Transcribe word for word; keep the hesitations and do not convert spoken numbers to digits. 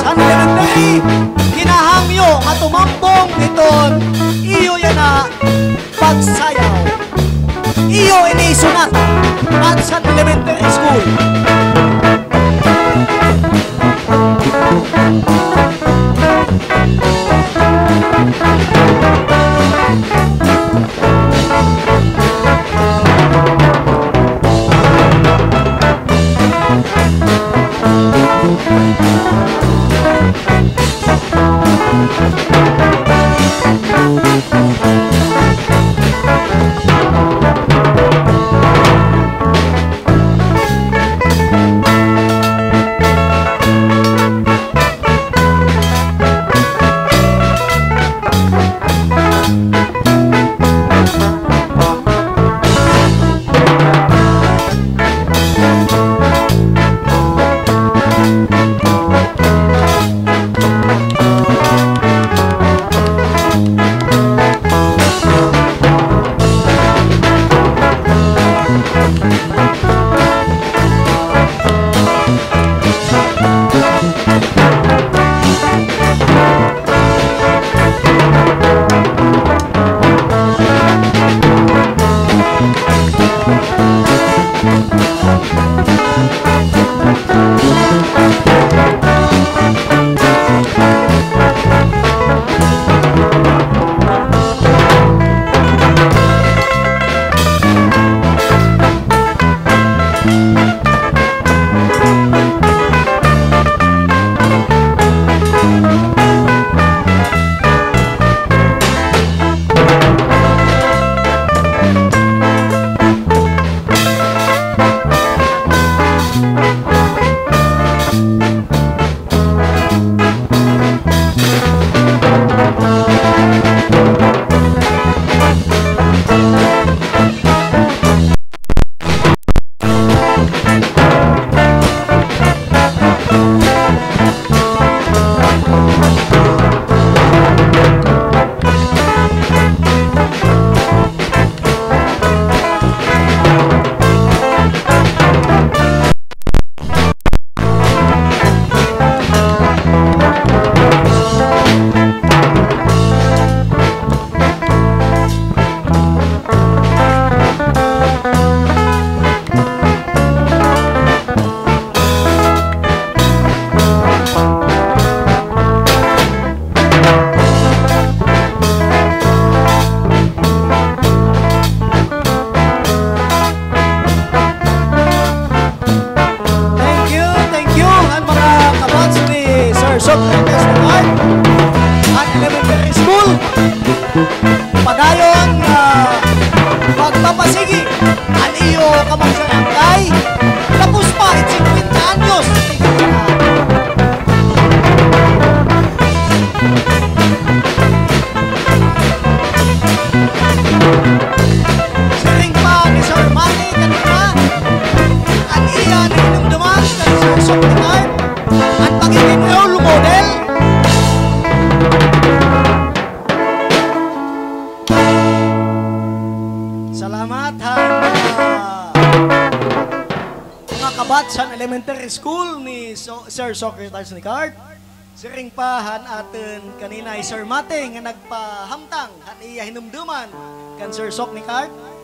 San Elementary, kinahangyo nga tumambong iton iyo yan na pagsayaw. Iyo ini sunata at San Elementary School. Padayon uh, magpapasigi ang iyo kamagsayangkay tapos pa at fifty anyos siring pa ni Sir Manny kanina ang iya na inumduman kay Sir Soklinar at pagiging role model. Salamat ha mga kabat sa elementary school ni so Sir Secretary ni Card. Siring pahan atin kanina ay Sir Mate nga nagpahamtang han iya hinumduman kan Sir Sok ni Card.